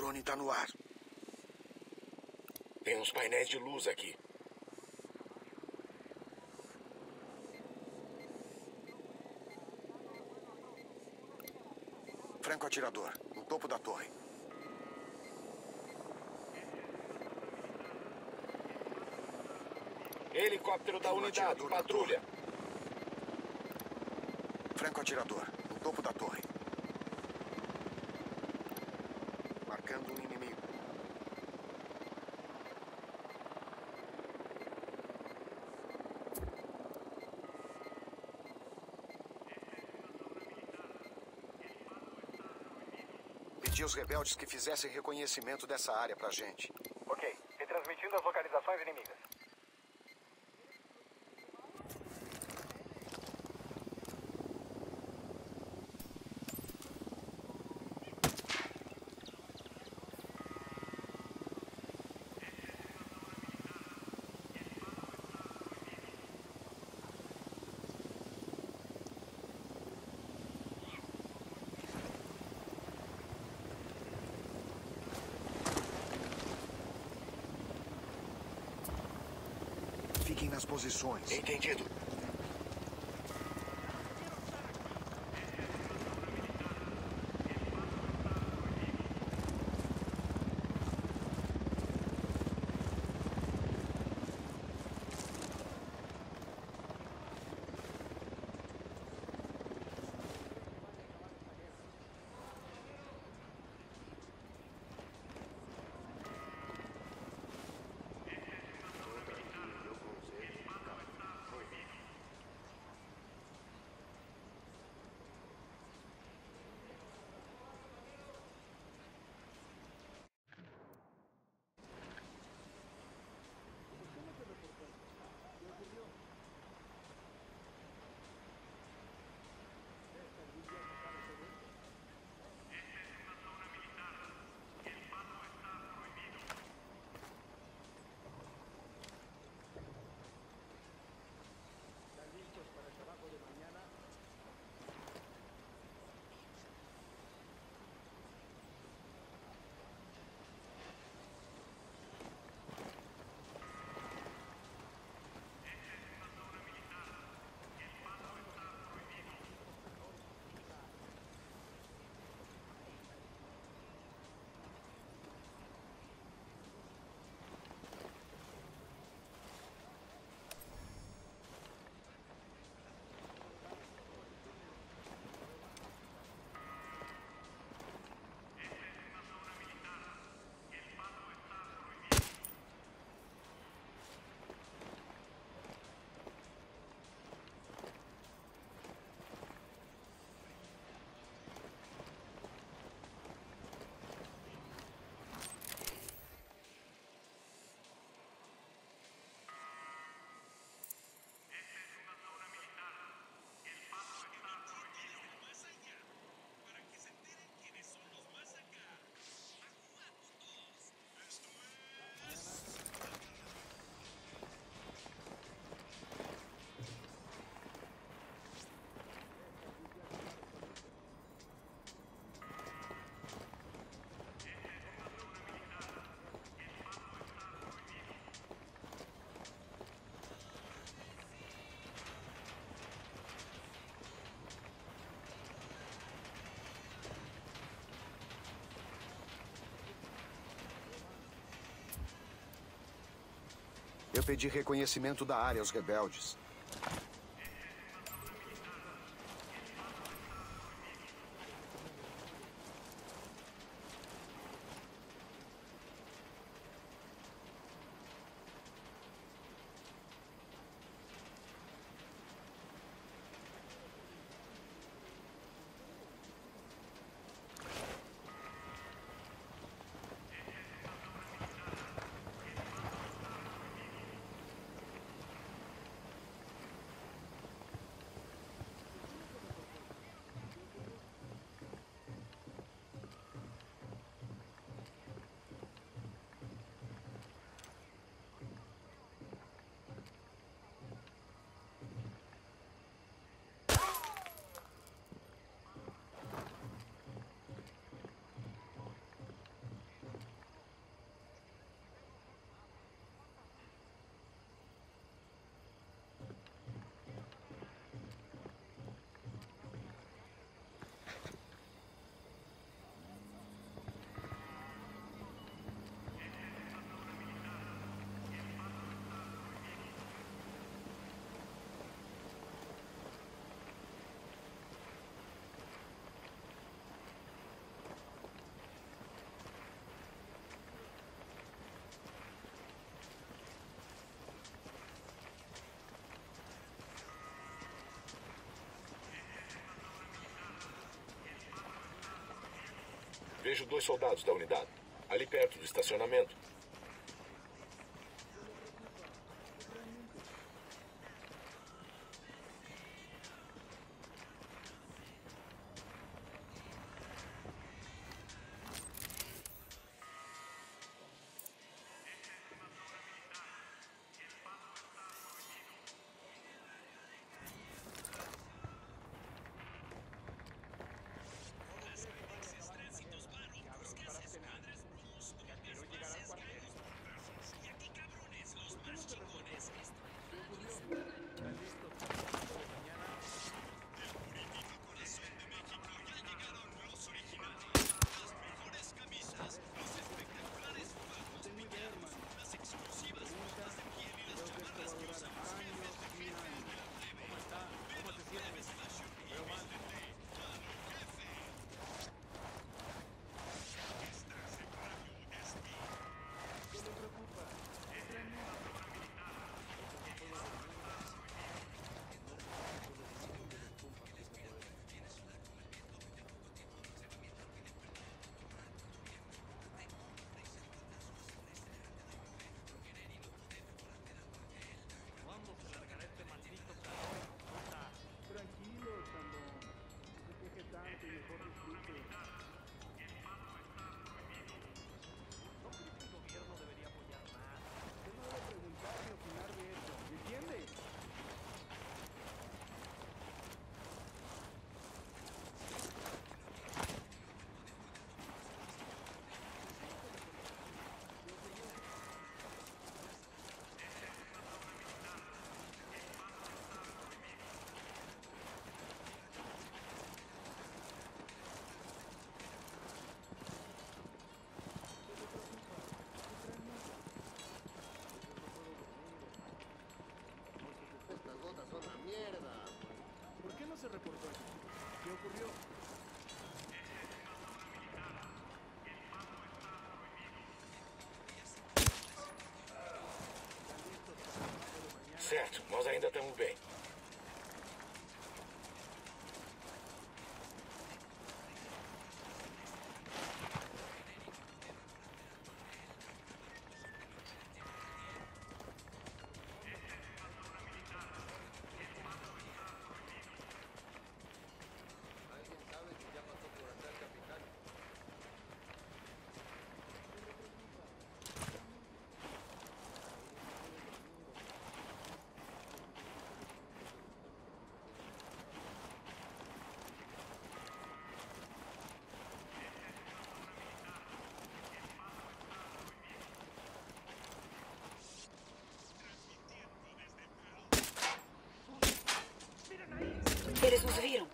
drone tá no ar. Tem uns painéis de luz aqui. Franco-atirador, no topo da torre. Helicóptero da unidade, patrulha. Franco-atirador, no topo da torre. Marcando um inimigo. Pedi aos rebeldes que fizessem reconhecimento dessa área pra gente. Ok, retransmitindo as localizações inimigas. Fiquem nas posições. Entendido. Eu pedi reconhecimento da área aos rebeldes. Vejo 2 soldados da unidade, ali perto do estacionamento. Se reportó aquí. ¿Qué ocurrió? Certo, nós ainda estamos bem. Eles nos viram.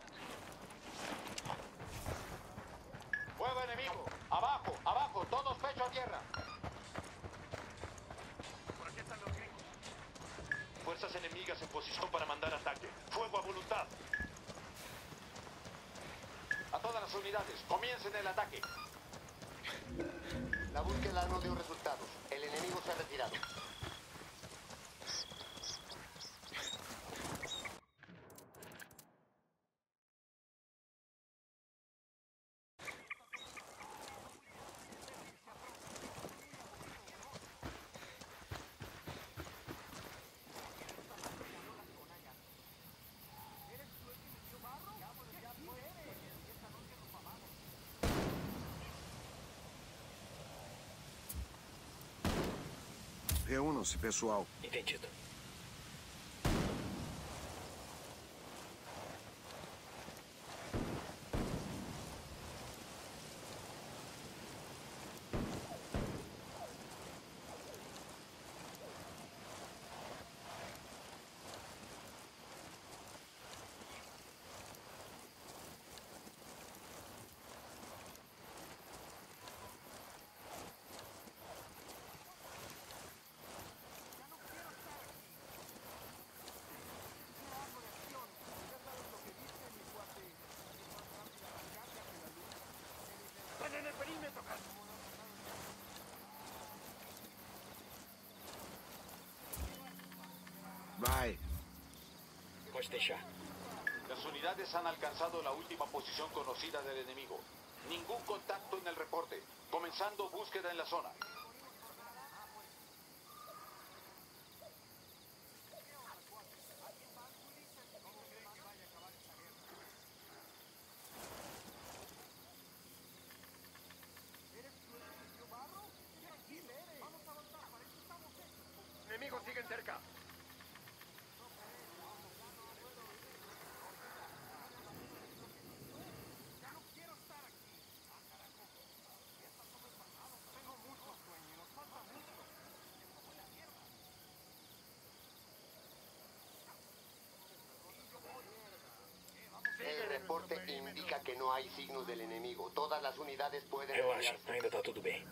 Fuego enemigo. Abajo, abajo. Todos pecho a tierra. Por aquí están los gringos. Fuerzas enemigas en posición para mandar ataque. Fuego a voluntad. A todas las unidades, comiencen el ataque. La búsqueda no dio resultados. El enemigo se ha retirado. Reúnam-se, pessoal. Entendido. En el perímetro, Carlos. Vai. Pode deixar. Las unidades han alcanzado la última posición conocida del enemigo. Ningún contacto en el búsqueda en la zona. Enemigos siguen cerca. El reporte indica que no hay signos del enemigo. Todas las unidades pueden Relaxa, retirarse. ainda tá tudo bem.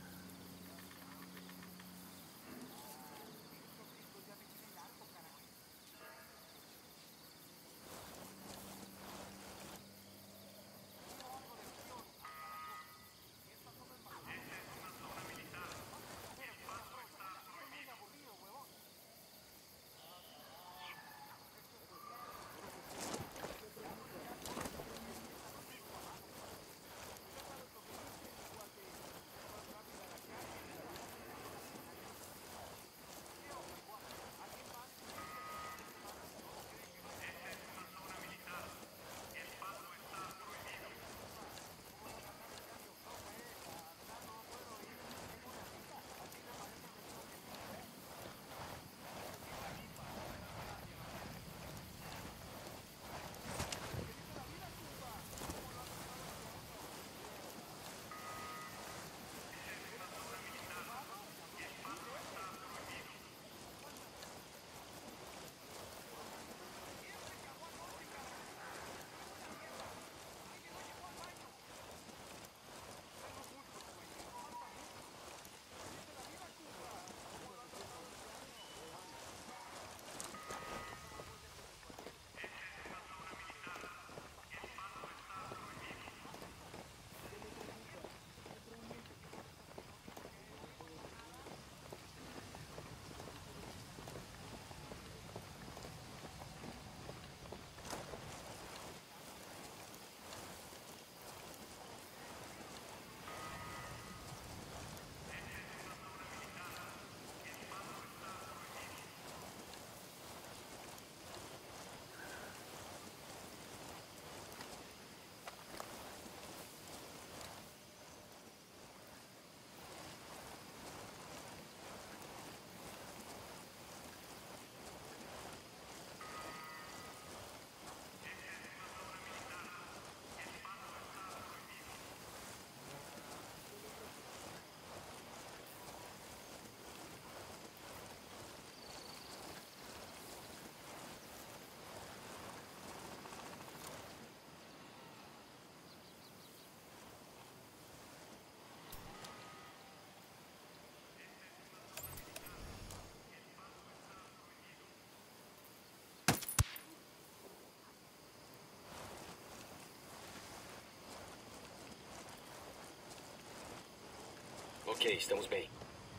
Ok, estamos bem.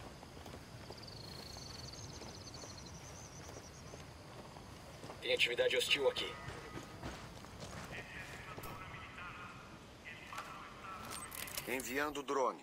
Tem atividade hostil aqui. Enviando drone.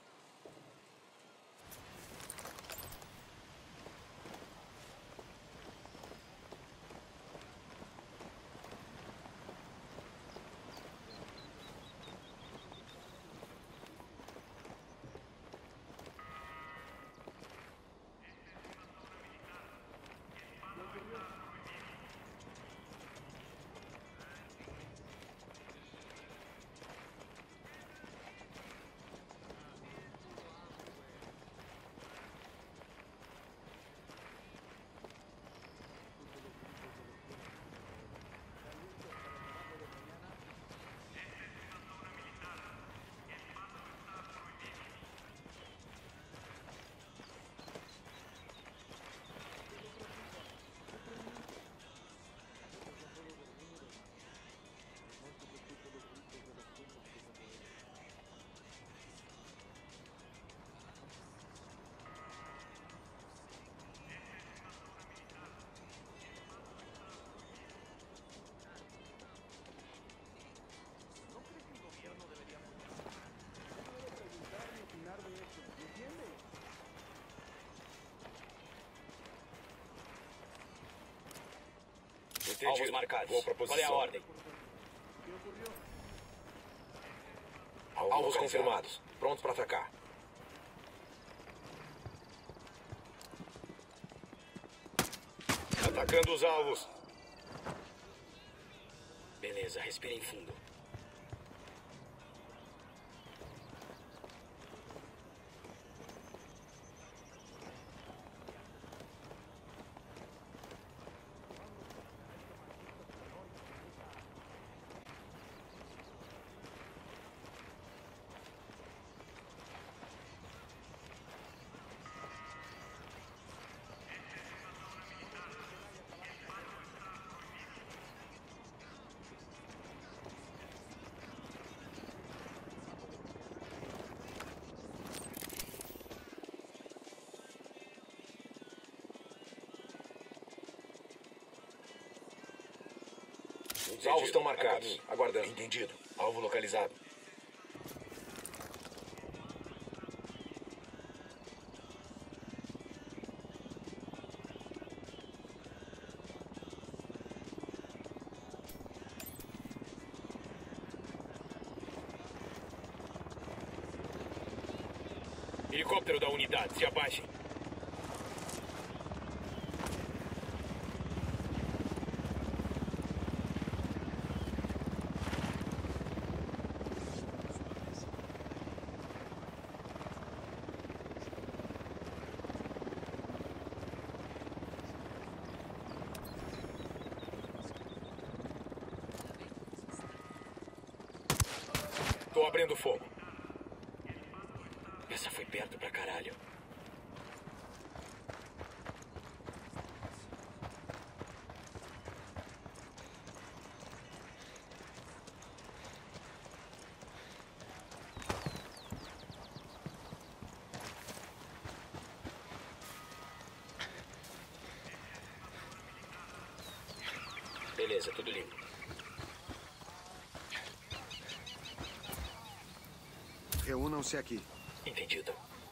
Alvos marcados. Vou pra posição. Qual é a ordem? Alvos confirmados. Prontos para atacar. Atacando os alvos. Beleza, respirem fundo. Os alvos estão marcados. Aguardando. Entendido. Alvo localizado. Helicóptero da unidade, se abaixem. Tô abrindo fogo. Essa foi perto pra caralho. Beleza, tudo limpo. Reúnam-se aqui. Entendido.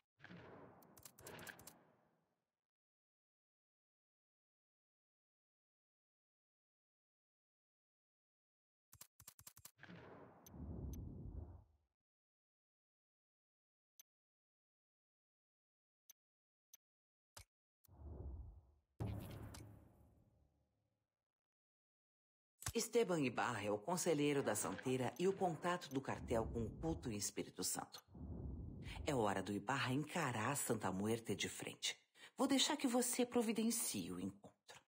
Esteban Ibarra é o conselheiro da Santeira e o contato do cartel com o culto em Espírito Santo. É hora do Ibarra encarar a Santa Muerte de frente. Vou deixar que você providencie o encontro.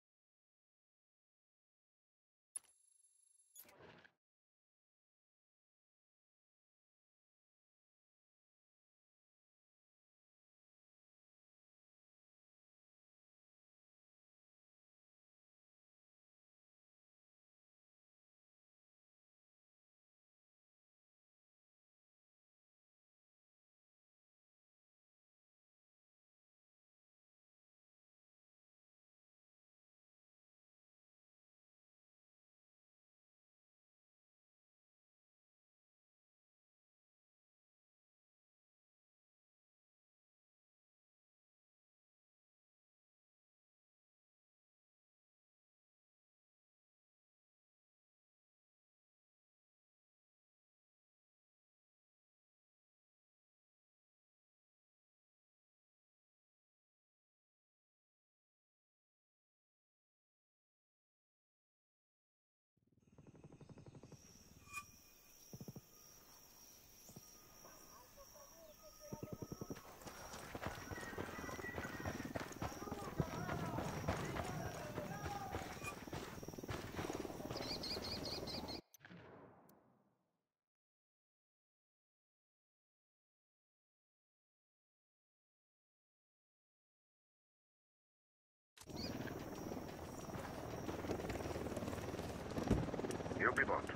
Eu piloto.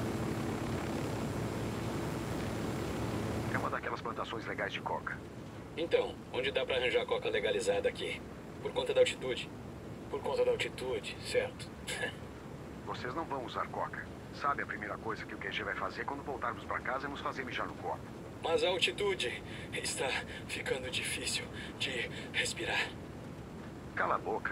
É uma daquelas plantações legais de coca. Então, onde dá pra arranjar coca legalizada aqui? Por conta da altitude. Por conta da altitude, certo. Vocês não vão usar coca. Sabe a primeira coisa que o QG vai fazer quando voltarmos pra casa é nos fazer mijar no copo. Mas a altitude está ficando difícil de respirar. Cala a boca.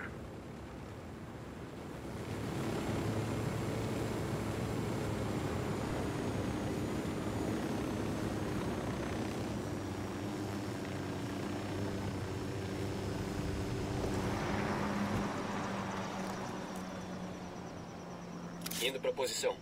Indo pra posição.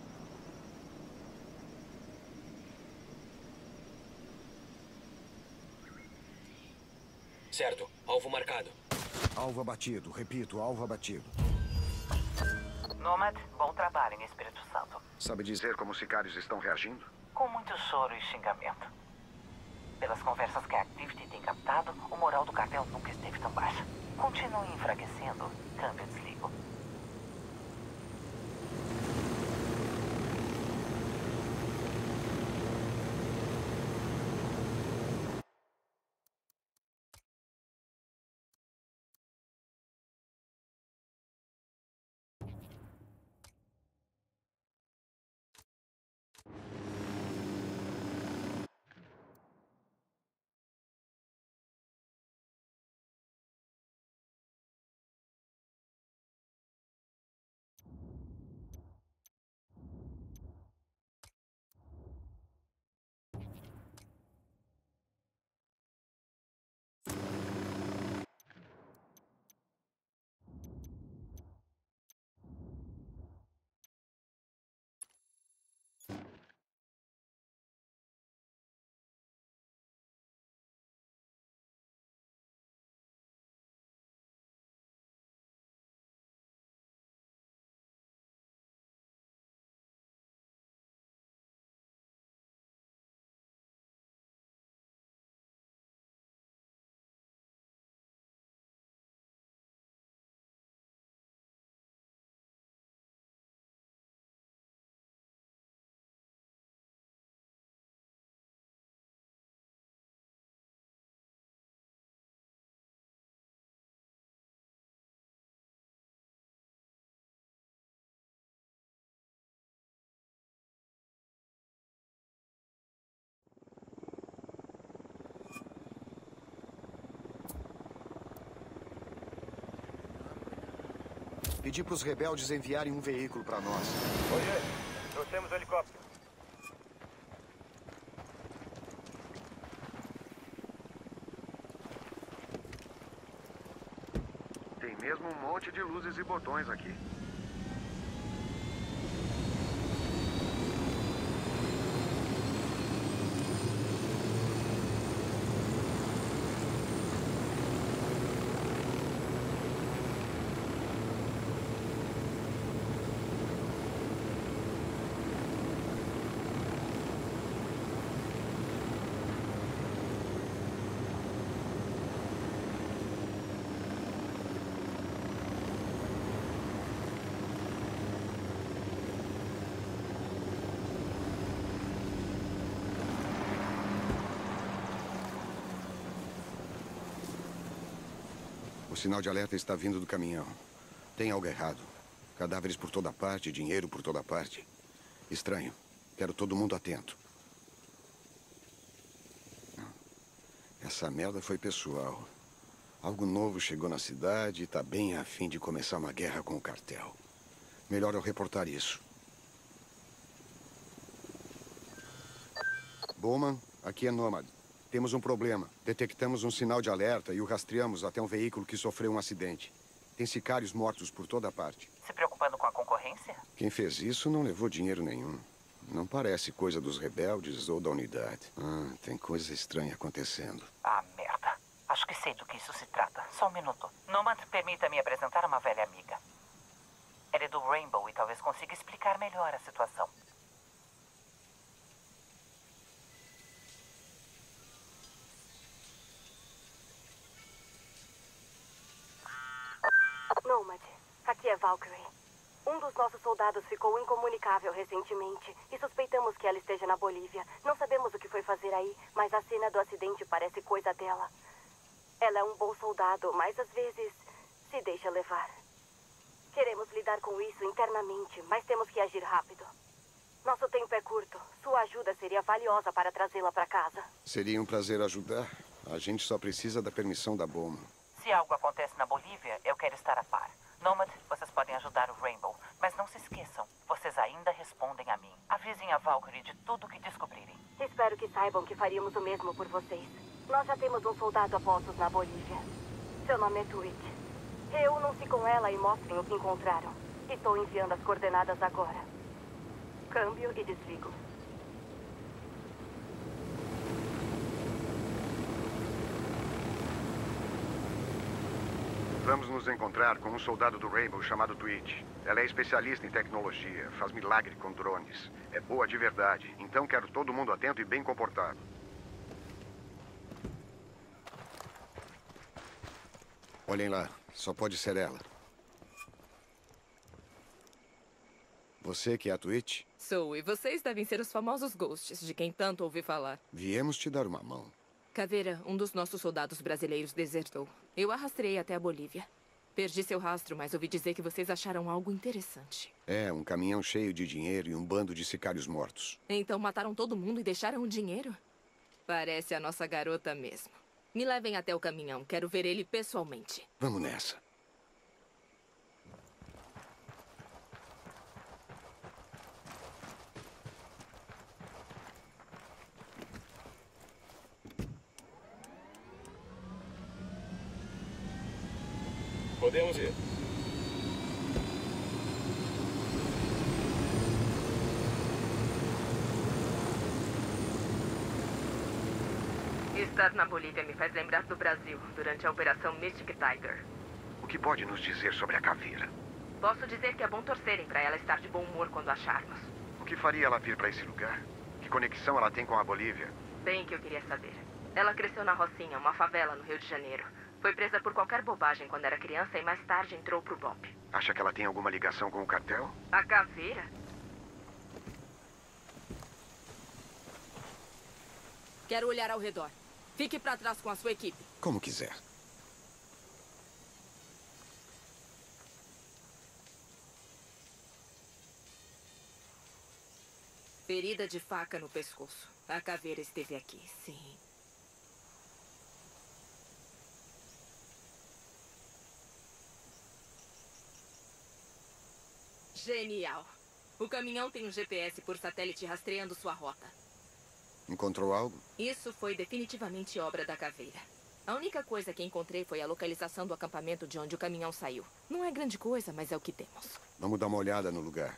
Certo. Alvo marcado. Alvo abatido. Repito, alvo abatido. Nomad, bom trabalho em Espírito Santo. Sabe dizer como os sicários estão reagindo? Com muito choro e xingamento. Pelas conversas que a Activity tem captado, o moral do cartel nunca esteve tão baixo. Continue enfraquecendo, câmbio desligo. Pedi para os rebeldes enviarem um veículo para nós. Oye, trouxemos o helicóptero. Tem mesmo um monte de luzes e botões aqui. O sinal de alerta está vindo do caminhão. Tem algo errado. Cadáveres por toda parte, dinheiro por toda parte. Estranho. Quero todo mundo atento. Essa merda foi pessoal. Algo novo chegou na cidade e está bem a fim de começar uma guerra com o cartel. Melhor eu reportar isso. Bowman, aqui é Nomad. Temos um problema. Detectamos um sinal de alerta e o rastreamos até um veículo que sofreu um acidente. Tem sicários mortos por toda parte. Se preocupando com a concorrência? Quem fez isso não levou dinheiro nenhum. Não parece coisa dos rebeldes ou da unidade. Tem coisa estranha acontecendo. Ah, merda. Acho que sei do que isso se trata. Só um minuto. Nomad, permita-me apresentar uma velha amiga. Ela é do Rainbow e talvez consiga explicar melhor a situação. Nomad, aqui é Valkyrie. Um dos nossos soldados ficou incomunicável recentemente e suspeitamos que ela esteja na Bolívia. Não sabemos o que foi fazer aí, mas a cena do acidente parece coisa dela. Ela é um bom soldado, mas às vezes se deixa levar. Queremos lidar com isso internamente, mas temos que agir rápido. Nosso tempo é curto. Sua ajuda seria valiosa para trazê-la para casa. Seria um prazer ajudar. A gente só precisa da permissão da Bowman. Se algo acontece na Bolívia, eu quero estar a par. Nomad, vocês podem ajudar o Rainbow, mas não se esqueçam, vocês ainda respondem a mim. Avisem a Valkyrie de tudo o que descobrirem. Espero que saibam que faríamos o mesmo por vocês. Nós já temos um soldado a postos na Bolívia. Seu nome é Twitch. Reúnam-se com ela e mostrem o que encontraram. Estou enviando as coordenadas agora. Câmbio e desligo. Vamos nos encontrar com um soldado do Rainbow chamado Twitch. Ela é especialista em tecnologia, faz milagre com drones. É boa de verdade, então quero todo mundo atento e bem comportado. Olhem lá, só pode ser ela. Você que é a Twitch? Sou, e vocês devem ser os famosos Ghosts, de quem tanto ouvi falar. Viemos te dar uma mão. Caveira, um dos nossos soldados brasileiros desertou. Eu a rastreei até a Bolívia. Perdi seu rastro, mas ouvi dizer que vocês acharam algo interessante. É, um caminhão cheio de dinheiro e um bando de sicários mortos. Então mataram todo mundo e deixaram o dinheiro? Parece a nossa garota mesmo. Me levem até o caminhão, quero ver ele pessoalmente. Vamos nessa. Podemos ir. Estar na Bolívia me faz lembrar do Brasil, durante a Operação Mystic Tiger. O que pode nos dizer sobre a caveira? Posso dizer que é bom torcerem para ela estar de bom humor quando acharmos. O que faria ela vir para esse lugar? Que conexão ela tem com a Bolívia? Bem que eu queria saber. Ela cresceu na Rocinha, uma favela no Rio de Janeiro. Foi presa por qualquer bobagem quando era criança e mais tarde entrou pro BOP. Acha que ela tem alguma ligação com o cartel? A caveira? Quero olhar ao redor. Fique para trás com a sua equipe. Como quiser. Ferida de faca no pescoço. A caveira esteve aqui, sim. Genial. O caminhão tem um GPS por satélite rastreando sua rota. Encontrou algo? Isso foi definitivamente obra da caveira. A única coisa que encontrei foi a localização do acampamento de onde o caminhão saiu. Não é grande coisa, mas é o que temos. Vamos dar uma olhada no lugar.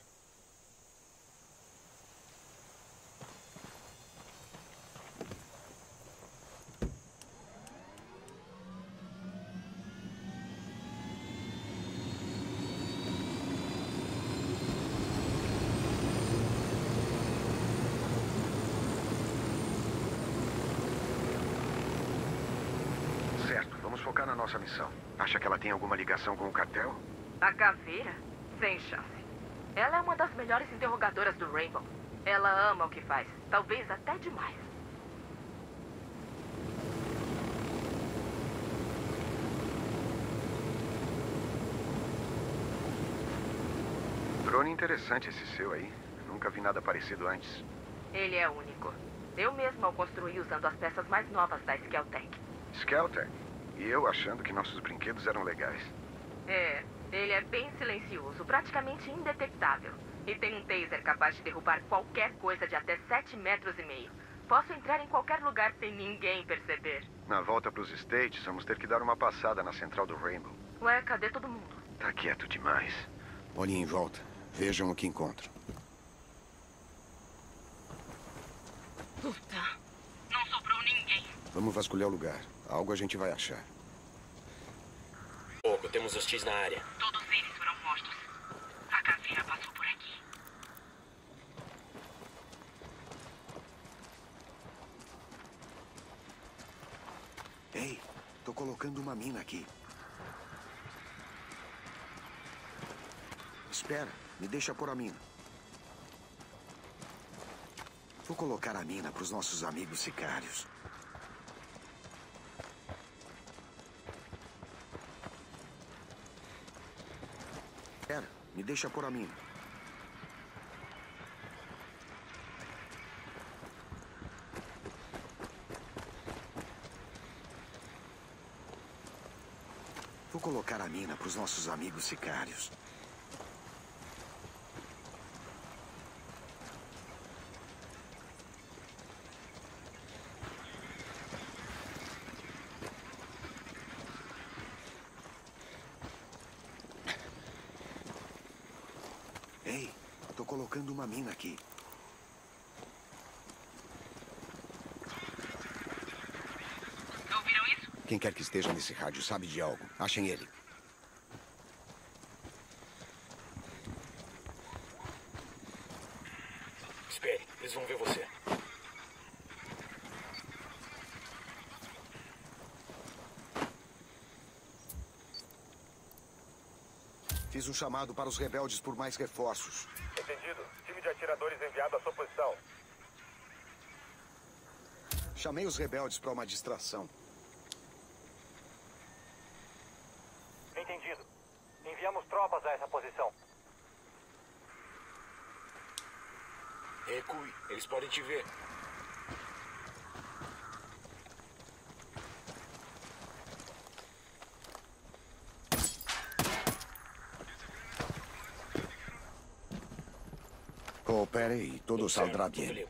Focar na nossa missão. Acha que ela tem alguma ligação com o cartel? A caveira? Sem chance. Ela é uma das melhores interrogadoras do Rainbow. Ela ama o que faz. Talvez até demais. Drone interessante esse seu aí. Nunca vi nada parecido antes. Ele é único. Eu mesma o construí usando as peças mais novas da Skeltec. Skeltec? E eu achando que nossos brinquedos eram legais. É, ele é bem silencioso, praticamente indetectável. E tem um taser capaz de derrubar qualquer coisa de até 7,5 metros. Posso entrar em qualquer lugar sem ninguém perceber. Na volta para os States, vamos ter que dar uma passada na central do Rainbow. Ué, cadê todo mundo? Tá quieto demais. Olhem em volta. Vejam o que encontram. Puta, não sobrou ninguém. Vamos vasculhar o lugar. Algo a gente vai achar. Pouco, temos hostis na área. Todos eles foram mortos. A caveira passou por aqui. Ei, tô colocando uma mina aqui. Espera, me deixa pôr a mina. Vou colocar a mina para os nossos amigos sicários. Me deixa pôr a mina. Vou colocar a mina para os nossos amigos sicários. Ei, tô colocando uma mina aqui. Ouviram isso? Quem quer que esteja nesse rádio sabe de algo. Achem ele. Espere, eles vão ver você. Fiz um chamado para os rebeldes por mais reforços. Entendido. Time de atiradores enviado à sua posição. Chamei os rebeldes para uma distração. Entendido. Enviamos tropas a essa posição. Recue, eles podem te ver. Cooperem e tudo saldrá Tudo bem. limpo.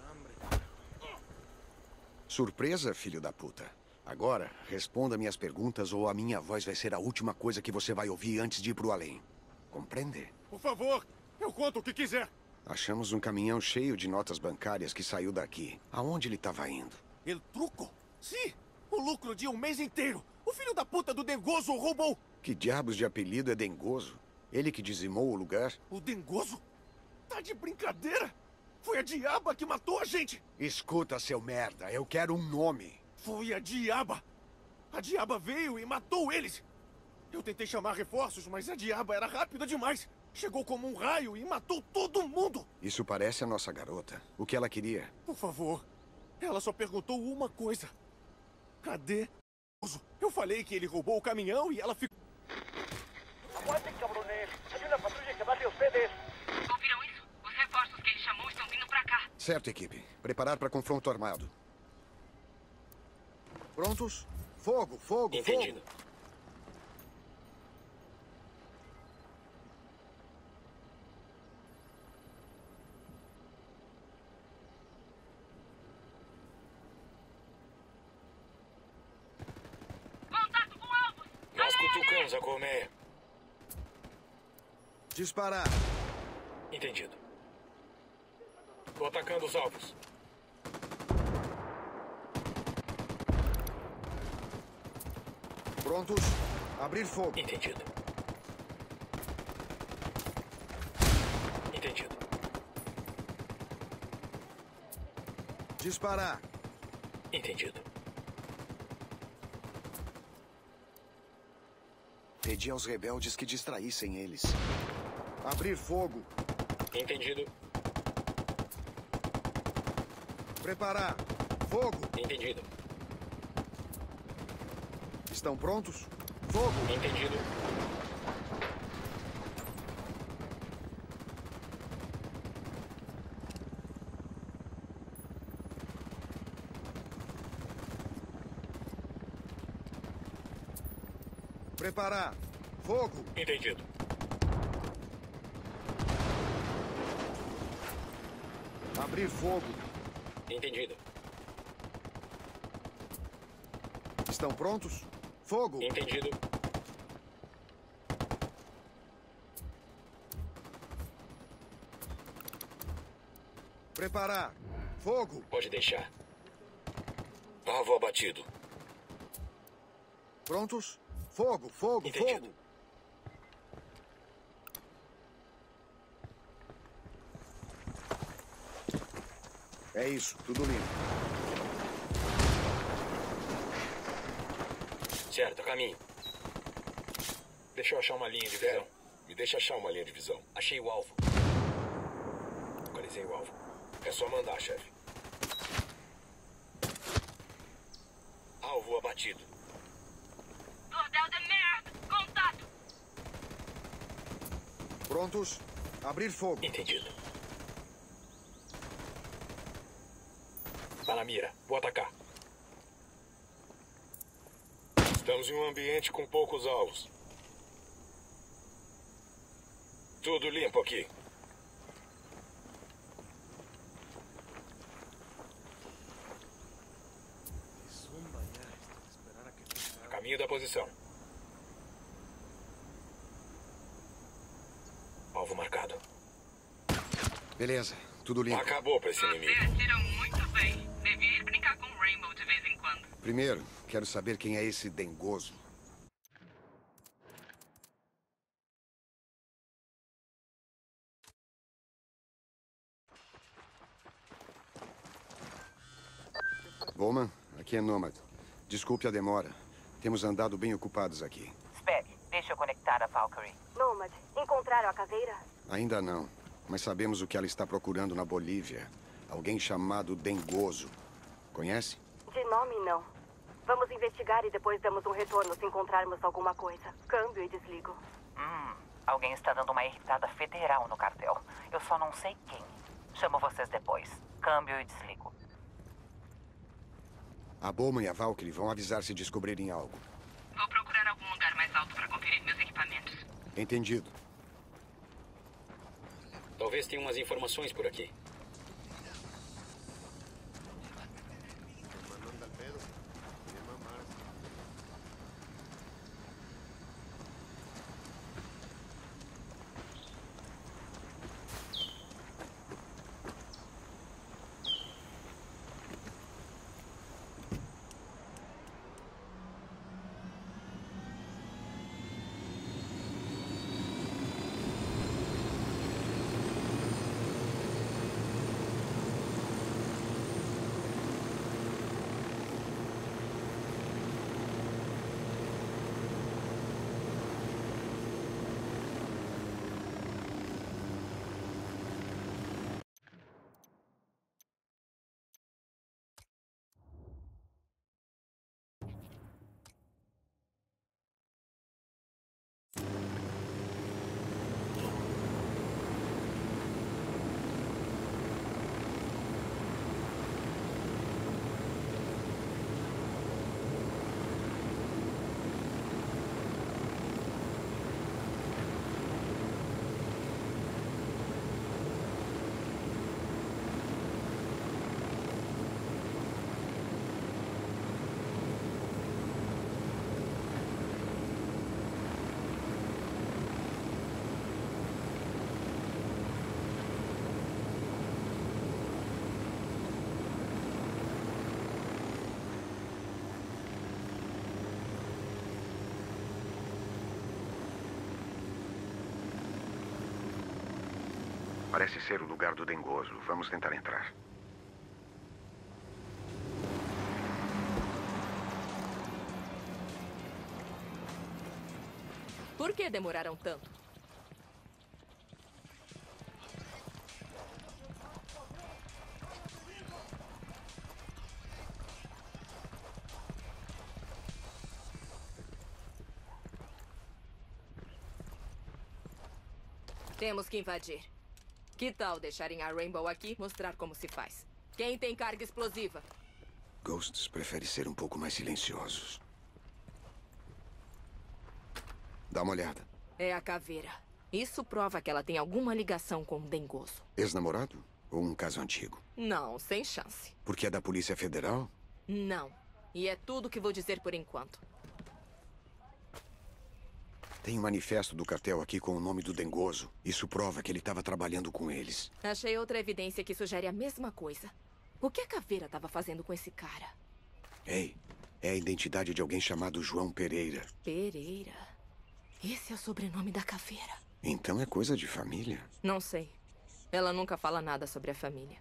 Surpresa, filho da puta. Agora, responda minhas perguntas ou a minha voz vai ser a última coisa que você vai ouvir antes de ir pro além. Compreende? Por favor, eu conto o que quiser. Achamos um caminhão cheio de notas bancárias que saiu daqui. Aonde ele estava indo? El truco? Sim, o lucro de um mês inteiro. O filho da puta do Dengoso roubou. Que diabos de apelido é Dengoso? Ele que dizimou o lugar? O Dengoso? Tá de brincadeira? Foi a diaba que matou a gente. Escuta, seu merda, eu quero um nome. Foi a diaba. A diaba veio e matou eles. Eu tentei chamar reforços, mas a diaba era rápida demais. Chegou como um raio e matou todo mundo. Isso parece a nossa garota. O que ela queria? Por favor, ela só perguntou uma coisa. Cadê o Dengoso? Eu falei que ele roubou o caminhão e ela ficou... Aguantem, cabrones. Hay una patrulla que va de ustedes. Ouviram isso? Os reforços que ele chamou estão vindo pra cá. Certo, equipe. Preparar para confronto armado. Prontos? Fogo, fogo, Entendido. fogo! Contato com alvos! Nós cutucamos a colmeia. Disparar! Entendido. Tô atacando os alvos. Prontos? Abrir fogo. Entendido. Entendido. Disparar. Entendido. Pedi aos rebeldes que distraíssem eles. Abrir fogo. Entendido. Preparar. Fogo. Entendido. Estão prontos? Fogo. Entendido. Preparar. Fogo. Entendido. Abrir fogo. Entendido. Estão prontos? Fogo. Entendido. Preparar. Fogo. Pode deixar. Alvo abatido. Prontos? Fogo, fogo, Entendido. fogo. É isso, tudo limpo. Certo, a caminho. Deixa eu achar uma linha de visão. Me deixa achar uma linha de visão. Achei o alvo. Localizei o alvo. É só mandar, chefe. Alvo abatido. Bordel de merda! Contato! Prontos? Abrir fogo. Entendido. Tá na mira. Vou atacar. Estamos em um ambiente com poucos alvos. Tudo limpo aqui. A caminho da posição. Alvo marcado. Beleza, tudo limpo. Acabou pra esse inimigo. Você atira muito bem. Devia ir brincar com o Rainbow de vez em quando. Primeiro, quero saber quem é esse dengoso. Bowman, aqui é Nomad. Desculpe a demora. Temos andado bem ocupados aqui. Espere, deixa eu conectar a Valkyrie. Nomad, encontraram a caveira? Ainda não, mas sabemos o que ela está procurando na Bolívia. Alguém chamado Dengoso. Conhece? De nome, não. Vamos investigar e depois damos um retorno se encontrarmos alguma coisa. Câmbio e desligo. Alguém está dando uma irritada federal no cartel. Eu só não sei quem. Chamo vocês depois. Câmbio e desligo. A Bowman e a Valkyrie vão avisar se descobrirem algo. Vou procurar algum lugar mais alto para conferir meus equipamentos. Entendido. Talvez tenha umas informações por aqui. Parece ser o lugar do Dengoso. Vamos tentar entrar. Por que demoraram tanto? Temos que invadir. Que tal deixarem a Rainbow aqui mostrar como se faz? Quem tem carga explosiva? Ghosts prefere ser um pouco mais silenciosos. Dá uma olhada. É a caveira. Isso prova que ela tem alguma ligação com o Dengoso. Ex-namorado? Ou um caso antigo? Não, sem chance. Porque é da Polícia Federal? Não. E é tudo que vou dizer por enquanto. Tem um manifesto do cartel aqui com o nome do Dengoso. Isso prova que ele estava trabalhando com eles. Achei outra evidência que sugere a mesma coisa. O que a caveira estava fazendo com esse cara? Ei, é a identidade de alguém chamado João Pereira. Pereira? Esse é o sobrenome da caveira. Então é coisa de família? Não sei. Ela nunca fala nada sobre a família.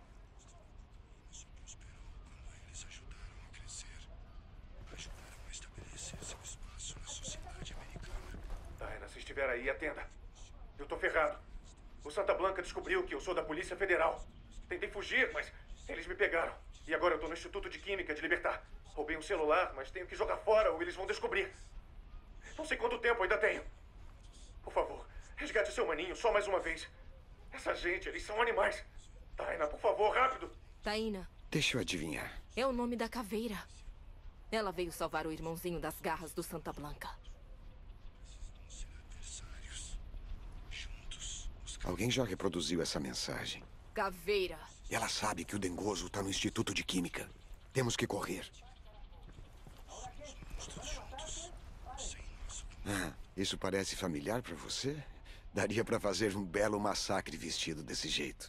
Diana, se estiver aí, atenda. Eu tô ferrado. O Santa Blanca descobriu que eu sou da Polícia Federal. Tentei fugir, mas eles me pegaram. E agora eu tô no Instituto de Química de Libertar. Roubei um celular, mas tenho que jogar fora ou eles vão descobrir. Não sei quanto tempo ainda tenho. Por favor, Resgate seu maninho, só mais uma vez. Essa gente, eles são animais. Taina, por favor, rápido. Taina. Deixa eu adivinhar. É o nome da caveira. Ela veio salvar o irmãozinho das garras do Santa Blanca. Alguém já reproduziu essa mensagem. Caveira. Ela sabe que o Dengoso está no Instituto de Química. Temos que correr. Ah, isso parece familiar para você? Daria para fazer um belo massacre vestido desse jeito.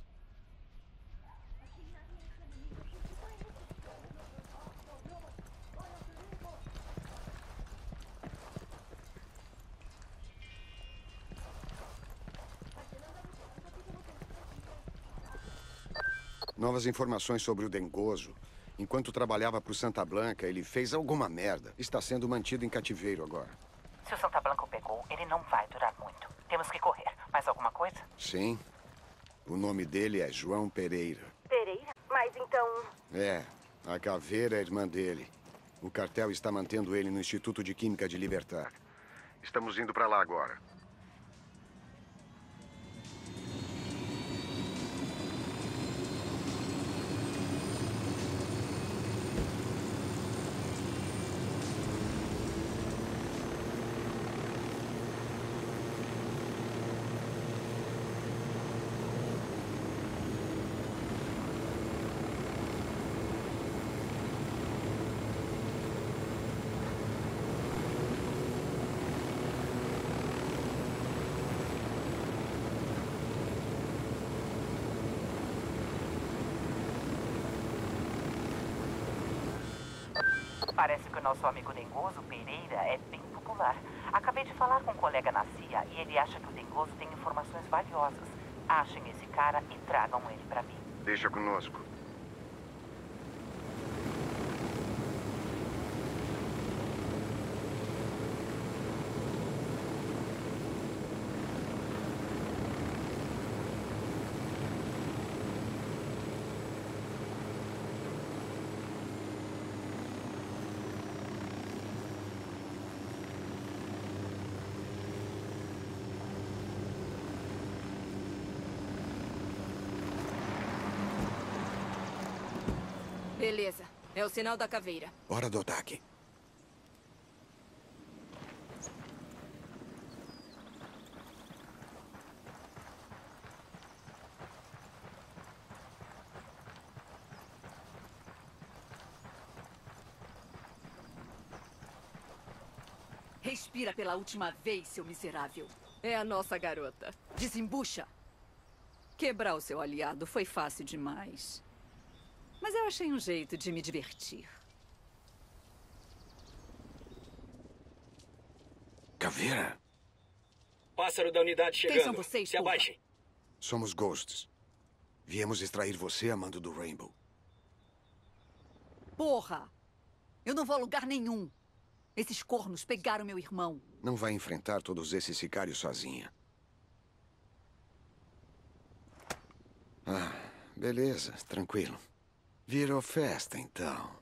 Novas informações sobre o Dengoso. Enquanto trabalhava para o Santa Blanca, ele fez alguma merda. Está sendo mantido em cativeiro agora. Se o Santa Blanca o pegou, ele não vai durar muito. Temos que correr. Mais alguma coisa? Sim. O nome dele é João Pereira. Pereira? Mas então... É, a caveira é irmã dele. O cartel está mantendo ele no Instituto de Química de Libertar. Estamos indo para lá agora. Parece que o nosso amigo Dengoso, Pereira, é bem popular. Acabei de falar com um colega na CIA e ele acha que o Dengoso tem informações valiosas. Achem esse cara e tragam ele pra mim. Deixa conosco. Beleza. É o sinal da caveira. Hora do ataque. Respira pela última vez, seu miserável. É a nossa garota. Desembucha. Quebrar o seu aliado foi fácil demais. Mas eu achei um jeito de me divertir. Caveira? Pássaro da unidade chegando. Quem são vocês, Se porra? abaixem. Somos Ghosts. Viemos extrair você a mando do Rainbow. Porra! Eu não vou a lugar nenhum. Esses cornos pegaram meu irmão. Não vai enfrentar todos esses sicários sozinha. Ah, beleza, tranquilo. Virou festa, então.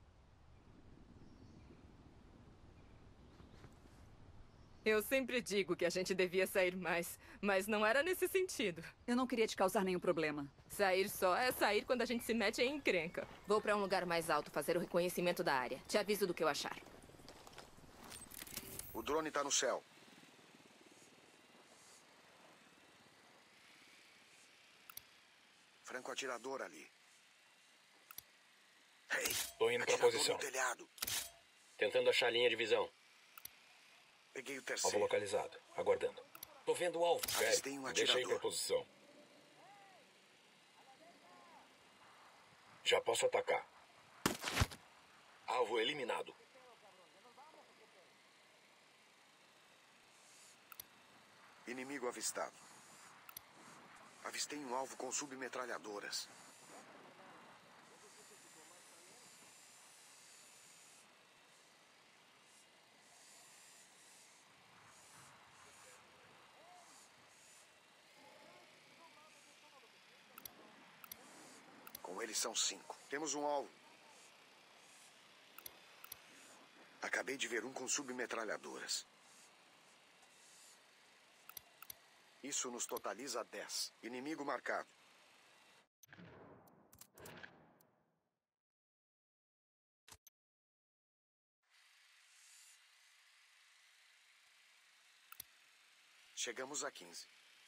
Eu sempre digo que a gente devia sair mais, mas não era nesse sentido. Eu não queria te causar nenhum problema. Sair só é sair quando a gente se mete em encrenca. Vou pra um lugar mais alto fazer o reconhecimento da área. Te aviso do que eu achar. O drone tá no céu. Franco atirador ali. Ei, Tô indo pra atirador posição. no telhado. Tentando achar a linha de visão. Peguei o Alvo terceiro. localizado. Aguardando. Tô vendo o alvo, Avistei velho. um Deixa aí atirador. pra posição. Já posso atacar. Alvo eliminado. Inimigo avistado. Avistei um alvo com submetralhadoras. Com eles são 5. Temos um alvo. Acabei de ver um com submetralhadoras. Isso nos totaliza 10. Inimigo marcado. Chegamos a 15.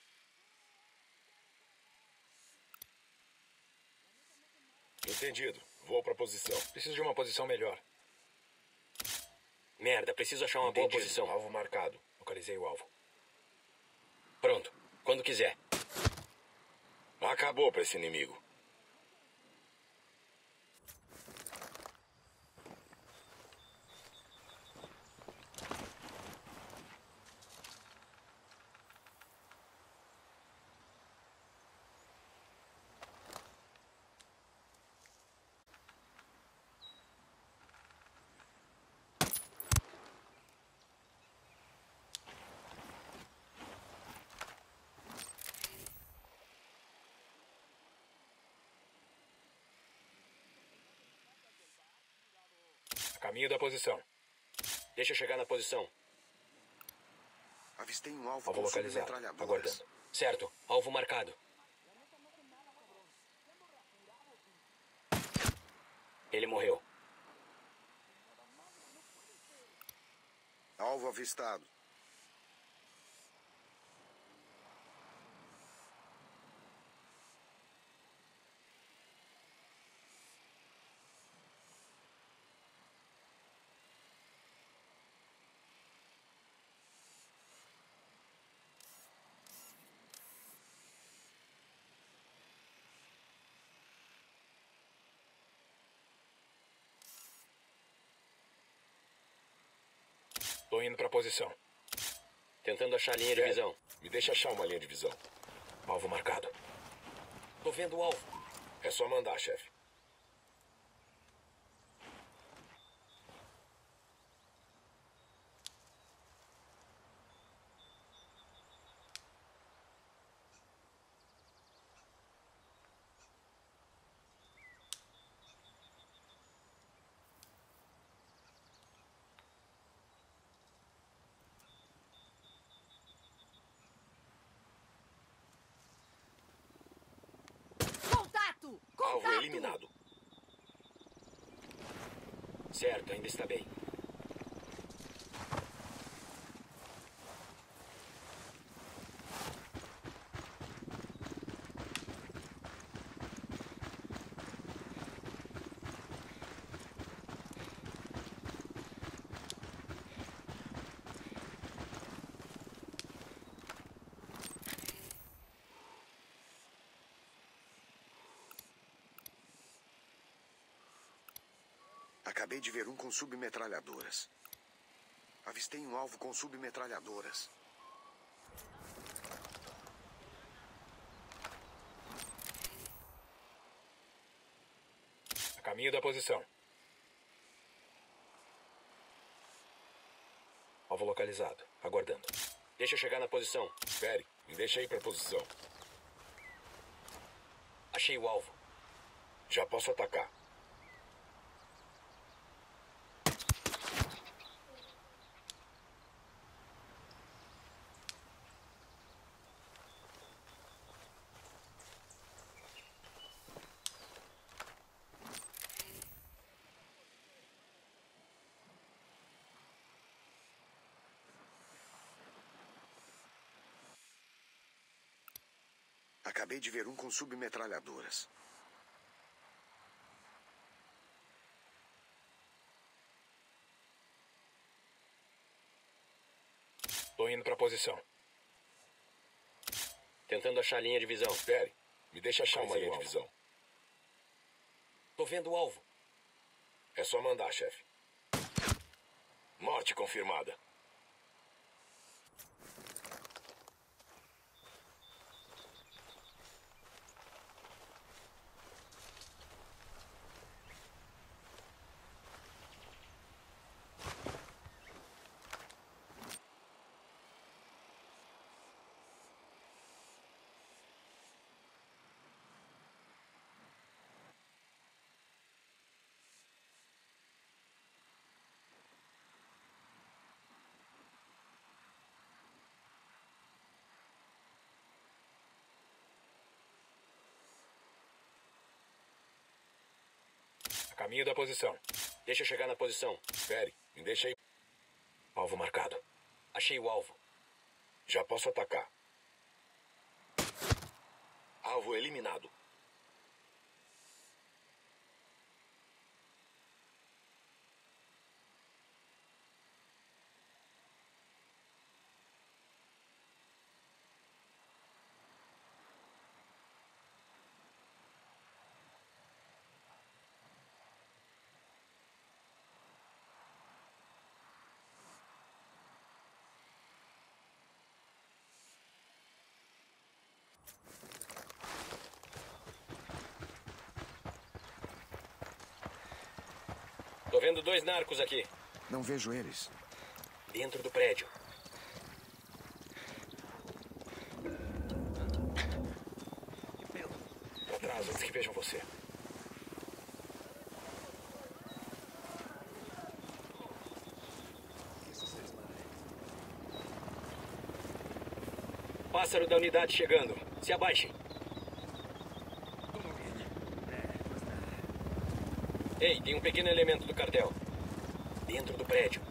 Entendido. Vou pra posição. Preciso de uma posição melhor. Merda, preciso achar uma boa posição. Alvo marcado. Localizei o alvo. Pronto. Quando quiser. Acabou pra esse inimigo. Caminho da posição. Deixa eu chegar na posição. Avistei um alvo Alvo com localizado. submetralhadoras. Aguardando. Certo. Alvo marcado. Ele morreu. Alvo avistado. Tô indo pra posição. Tentando achar a linha de visão. Me deixa achar uma linha de visão. Alvo marcado. Tô vendo o alvo. É só mandar, chefe. Contato! Alvo eliminado. Certo, ainda está bem. Acabei de ver um com submetralhadoras. Avistei um alvo com submetralhadoras. A caminho da posição. Alvo localizado. Aguardando. Deixa eu chegar na posição. Espere. Me deixa ir pra posição. Achei o alvo. Já posso atacar. Acabei de ver um com submetralhadoras. Tô indo pra posição. Tentando achar a linha de visão. Espere. Me deixa achar uma Localizei linha o de alvo. visão. Tô vendo o alvo. É só mandar, chefe. Morte confirmada. caminho da posição. Deixa eu chegar na posição. Espere, me deixa aí. Alvo marcado. Achei o alvo. Já posso atacar. Alvo eliminado. Tô vendo 2 narcos aqui. Não vejo eles. Dentro do prédio. Pra trás, antes que vejam você. Pássaro da unidade chegando. Se abaixem. Ei, tem um pequeno elemento do cartel. Dentro do prédio.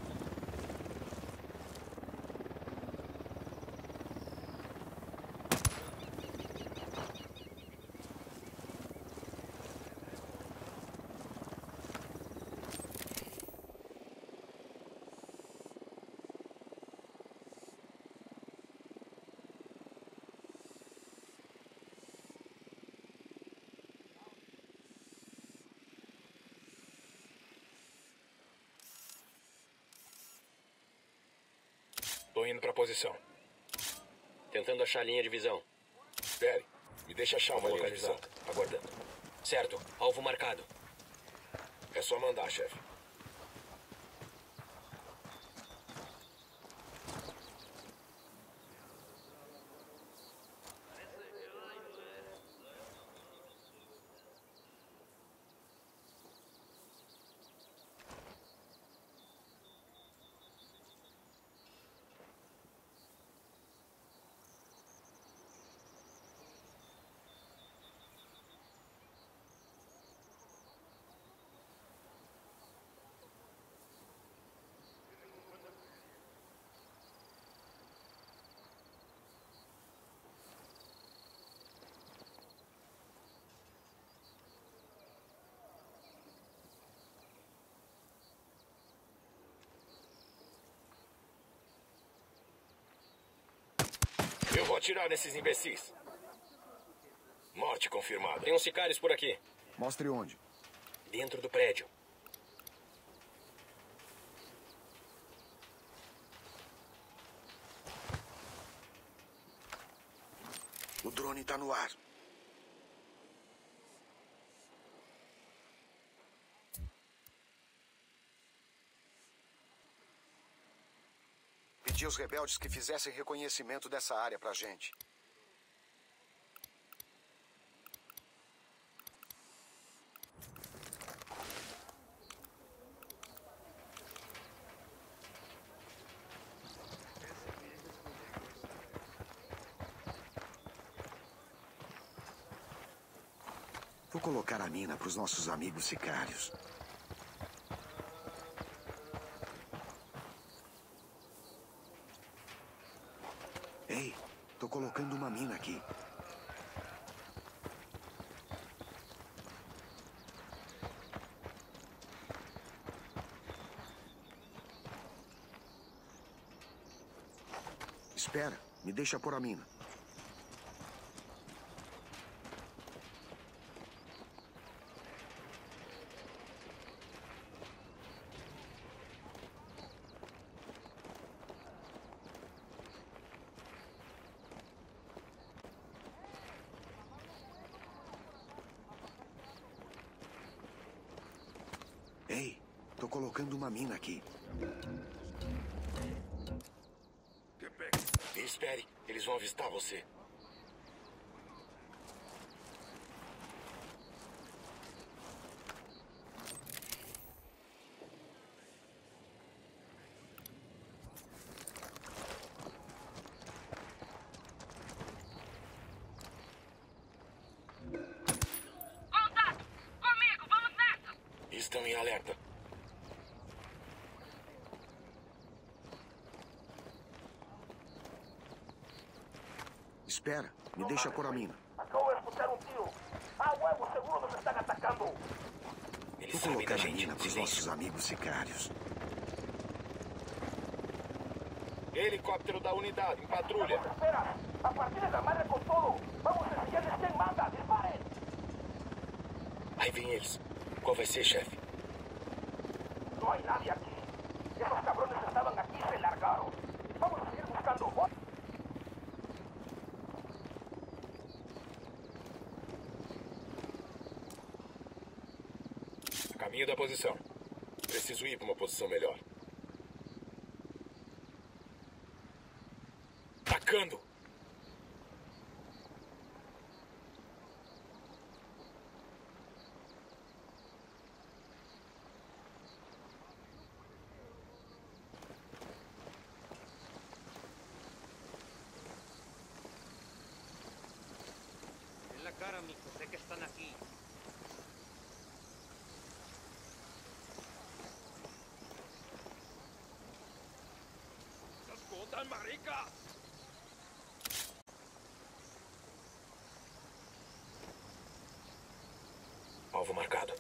Tô indo pra posição. Tentando achar a linha de visão. Espere, me deixa achar uma linha de visão. Aguardando. Certo, alvo marcado. É só mandar, chefe. Eu vou atirar nesses imbecis. Morte confirmada. Tem uns sicários por aqui. Mostre onde. Dentro do prédio. O drone tá no ar. Pedi aos rebeldes que fizessem reconhecimento dessa área pra gente. Vou colocar a mina pros nossos amigos sicários. Ei, tô colocando uma mina aqui. Espera, me deixa pôr a mina. Ei, tô colocando uma mina aqui. Espere, eles vão avistar você. estão em alerta. Espera, me deixa pôr a mina. Acabo de escuchar un tiro. ¡Ah, huevo! Seguro nos están atacando. Vou colocar a mina para os nossos amigos sicários. Helicóptero da unidade, em patrulha. Espera, a partir de la madre con todo. Vamos a enseñarles quién manda. ¡Disparen! Aí vem eles. Qual vai ser, chefe? No hay nadie aquí. Esos cabrones estaban aquí y se largaron. Vamos a seguir buscando. A caminho da posição. Preciso ir para uma posição melhor. Atacando! En la cara, mijo. Sé que están aquí. ¡Escutan, marica! Alvo marcado.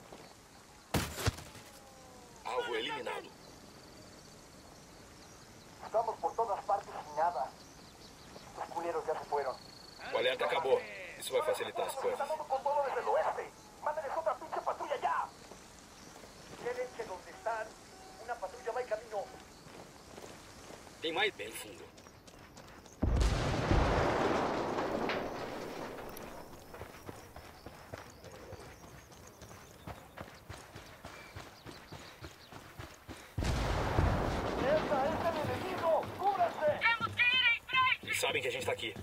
Alvo eliminado. Estamos por todas partes sin nada. Los culeros ya se fueron. O alerta acabou. Isso vai facilitar as coisas. Están con todo desde el oeste. Mándenles otra pinche patrulla ya. Quédense donde están. Una patrulla va en camino. Tem mais bem fundo. ¡Esa es el enemigo! ¡Cúbranse! Temos que ir em frente! Eles sabem que a gente tá aqui.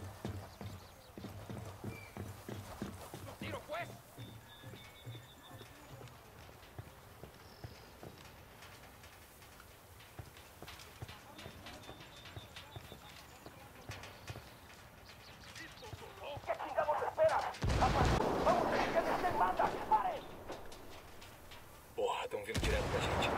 ¡Tiro, pues! ¿Qué chingados esperas? ¡Vamos a enseñarles quién manda! ¡Disparen! Porra, estão vindo direto pra gente.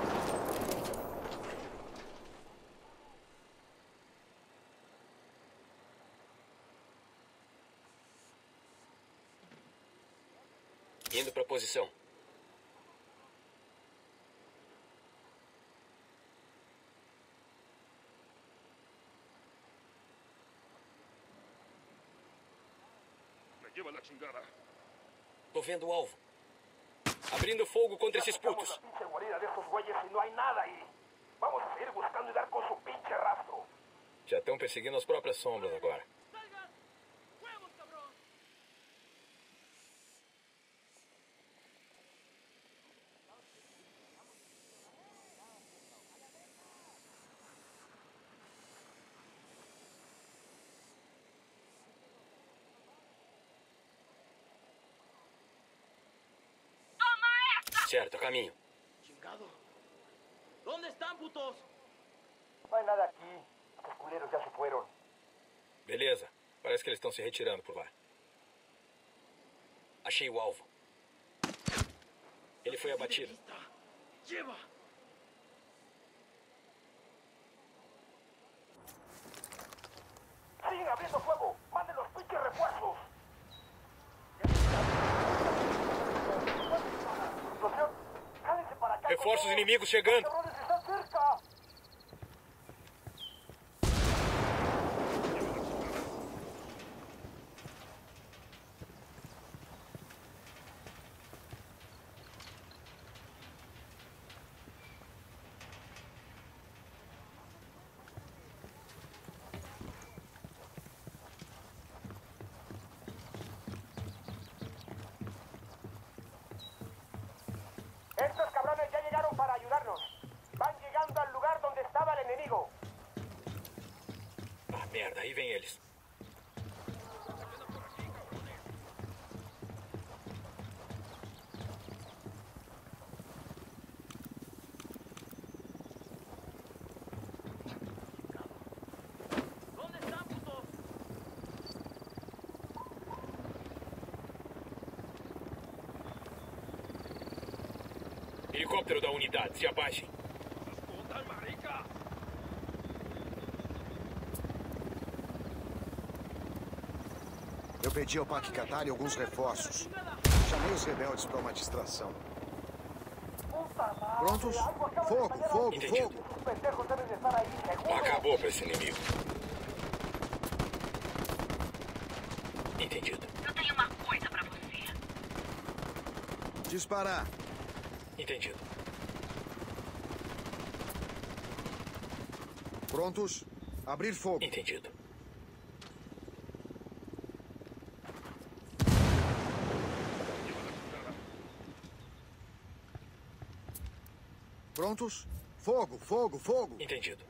Indo pra posição. Me lleva la chingada. Tô vendo o alvo. Abrindo fogo contra esses putos. La pinche guarida de esos güeyes y no hay nada ahí. Vamos a seguir buscando y dar con su pinche rastro. Já estão perseguindo as próprias sombras agora. Certo, a caminho. Chingado. ¿Dónde están, putos? No hay nada aquí. Los culeros ya se fueron. Beleza. Parece que eles estão se retirando por lá. Achei o alvo. Ele foi abatido. Lleva. ¡Siguen abriendo fuego! ¡Manden los pinches refuerzos! ¡Explosión! ¡Jálense para acá! Reforços inimigos chegando. ¡Los cabrones están cerca! Estos cabrones ya llegaron para ayudarnos. Van llegando al lugar donde estaba el enemigo. Ah, merda. Aí vem eles. ¿Dónde están, putos? Helicóptero da unidade, se abaixem. Eu pedi ao Pac Katari alguns reforços. Chamei os rebeldes para uma distração. Prontos? Fogo, fogo, Entendido. fogo! Acabou para esse inimigo. Entendido. Eu tenho uma coisa pra você. Disparar. Entendido. Prontos? Abrir fogo. Entendido. Prontos? Fogo, fogo, fogo! Entendido.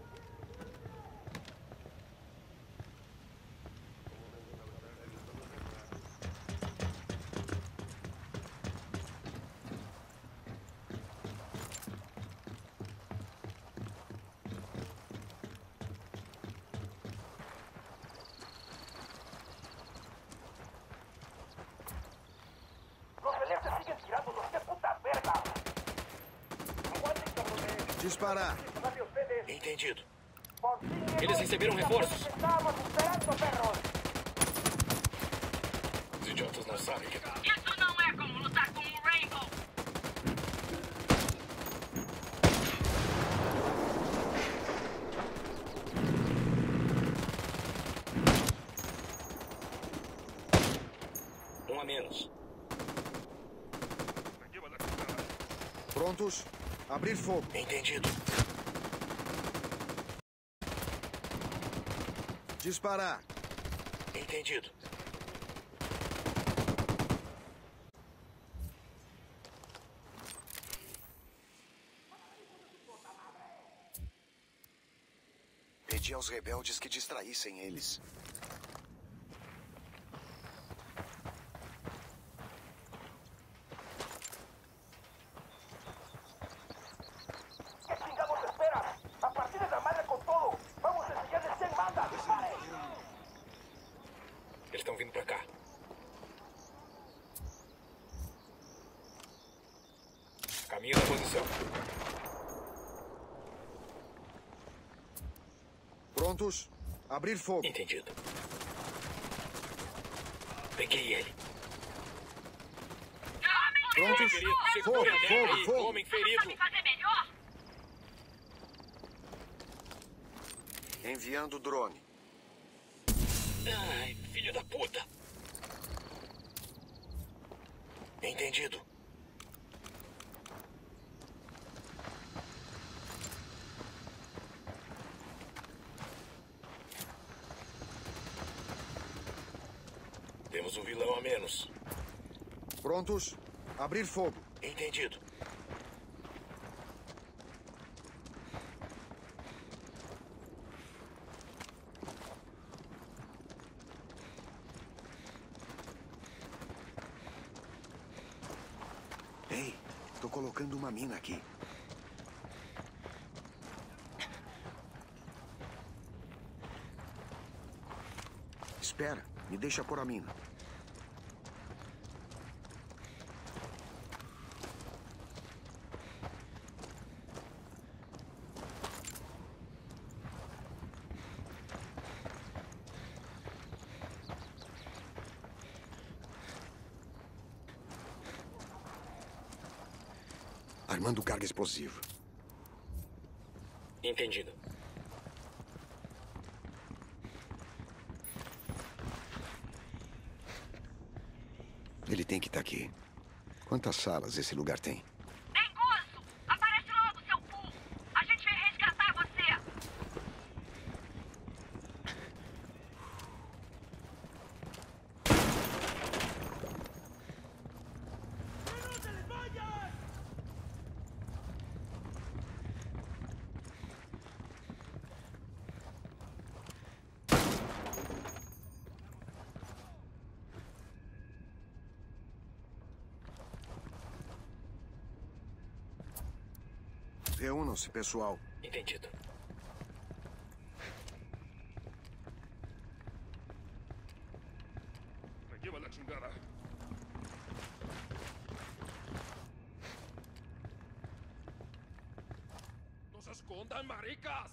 Los celestes siguen tirándonos. ¡Qué puta verga! Aguanten, cabrones. Disparar. Sabe ustedes. Entendido. Por fin Eles receberam reforços. Estábamos esperando, perros. Os idiotas não sabem que... Isso não é como lutar com o Rainbow. Um a menos. Prontos? Abrir fogo. Entendido. Disparar. Entendido. Pedi aos rebeldes que distraíssem eles. ¿Qué chingados esperan? A partir de la madre con todo. Vamos a enseñarles quién manda. Disparen. Eles estão vindo pra cá. Caminho da posição. Prontos? Abrir fogo. Entendido. Peguei ele. Prontos? Ferido. Fogo, Segure a terra fogo, aí. fogo. Homem ferido. Fazer melhor? Enviando drone. Ai, filho da puta. Entendido. Temos um vilão a menos. Prontos? Abrir fogo. Entendido. Ei, tô colocando uma mina aqui. Espera, me deixa pôr a mina. Armando carga explosiva. Entendido. Ele tem que estar aqui. Quantas salas esse lugar tem? Dengoso! Aparece logo, seu burro! A gente vem resgatar você! Reúnam-se, pessoal. Entendido. escondan, maricas!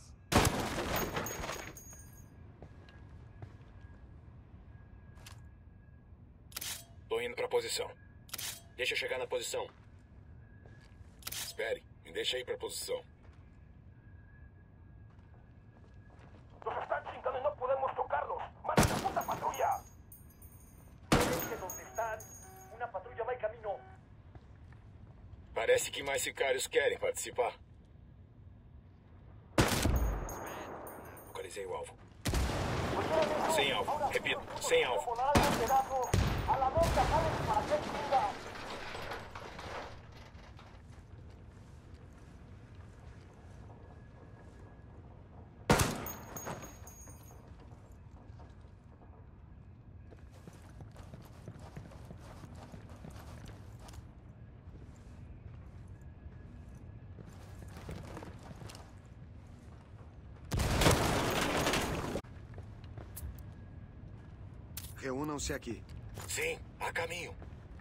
Tô indo pra posição. Deixa eu chegar na posição. Espere, me deixa ir pra posição. Nos están chingando y no podemos tocarlos. ¡Manda la puta patrulla! ¿Saben dónde están? Una patrulla va en camino. Parece que mais sicários querem participar. Localizei o alvo. Sem alvo. Repito, sem alvo. A la verga, ¿sabes para qué chinga? Reúnam-se aqui. Sim, a caminho.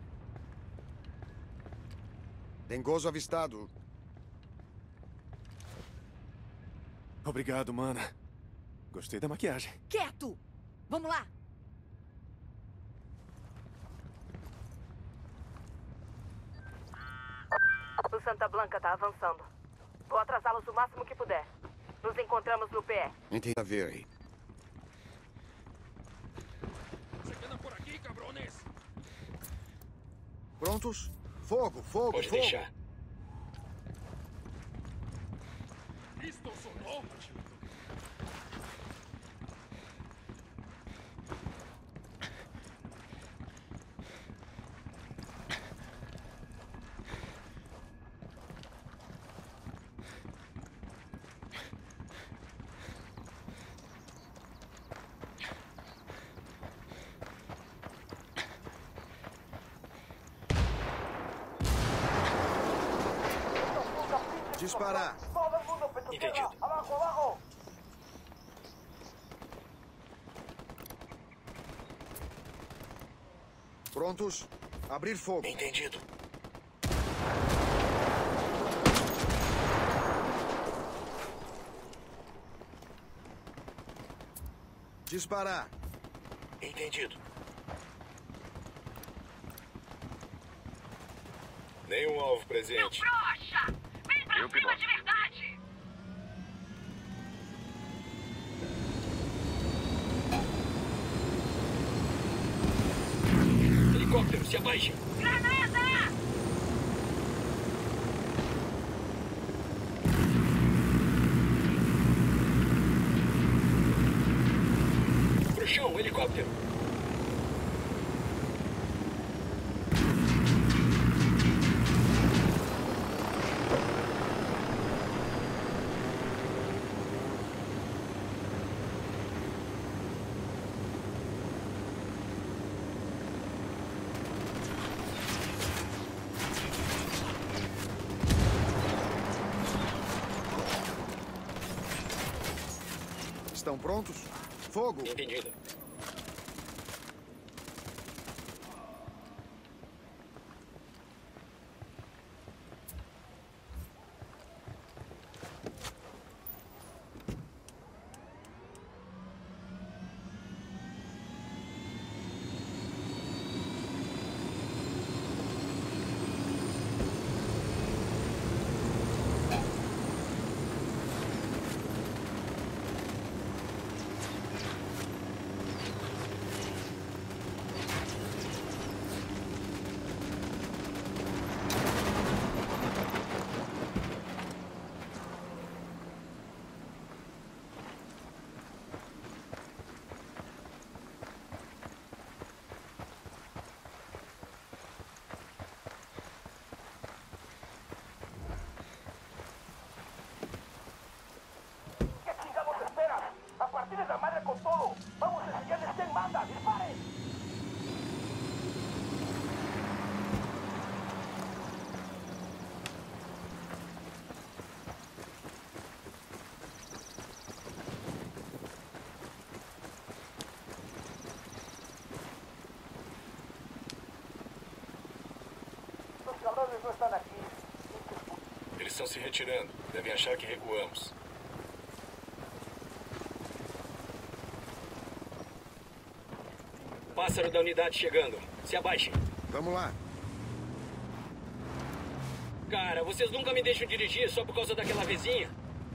Dengoso avistado. Obrigado, mana. Gostei da maquiagem. Quieto! Vamos lá! O Santa Blanca tá avançando. Vou atrasá-los o máximo que puder. Nos encontramos no PE. Tem a ver aí. Se quedan por aqui, cabrones! Prontos? Fogo, fogo, Pode fogo! deixar. ¿Listos o no? Disparar. Todo el mundo pechuquera. Entendido. Abajo, abajo. Prontos? Abrir fogo. Entendido. Disparar. Entendido. Nenhum alvo presente. Broxa! Vem pra cima de verdade! Helicóptero, se abaixe. Granada! Pro chão, helicóptero. Estão prontos? Fogo! Entendido. ¿Qué chingados esperas? A partir de la madre con todo. Vamos a enseñarles quién manda. ¡Disparen! Los cabrones no están aquí. Eles estão se retirando. Devem achar que recuamos. Pássaro da unidade chegando. Se abaixem. Vamos lá. Cara, vocês nunca me deixam dirigir só por causa daquela vizinha?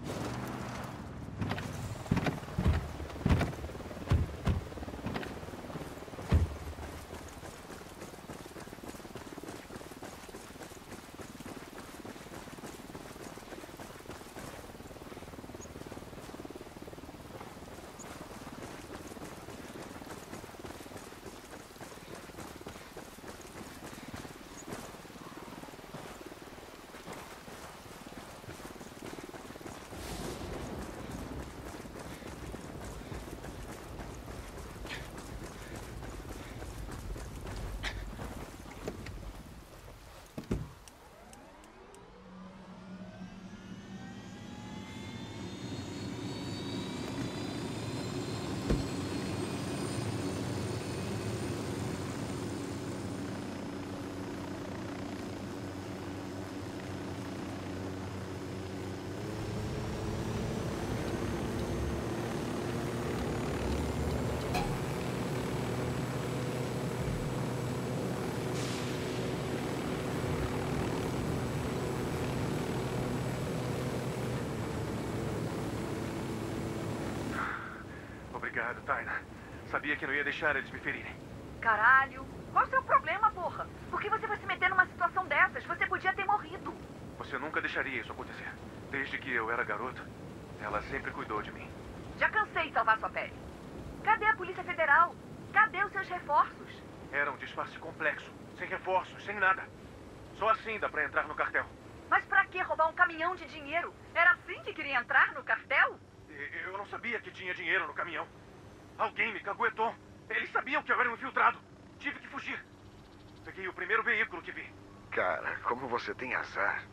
Obrigado, Taina. Sabia que não ia deixar eles me ferirem. Caralho. Qual o seu problema, porra? Por que você vai se meter numa situação dessas? Você podia ter morrido. Você nunca deixaria isso acontecer. Desde que eu era garoto, ela sempre cuidou de mim. Já cansei de salvar sua pele. Cadê a Polícia Federal? Cadê os seus reforços? Era um disfarce complexo. Sem reforços, sem nada. Só assim dá pra entrar no cartel. Mas pra que roubar um caminhão de dinheiro? Era assim que queria entrar no cartel? Eu não sabia que tinha dinheiro no caminhão. Alguém me caguetou. Eles sabiam que eu era um infiltrado. Tive que fugir. Peguei o primeiro veículo que vi. Cara, como você tem azar.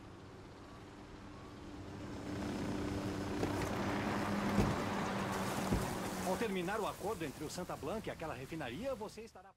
Ao terminar o acordo entre o Santa Blanca e aquela refinaria, você estará...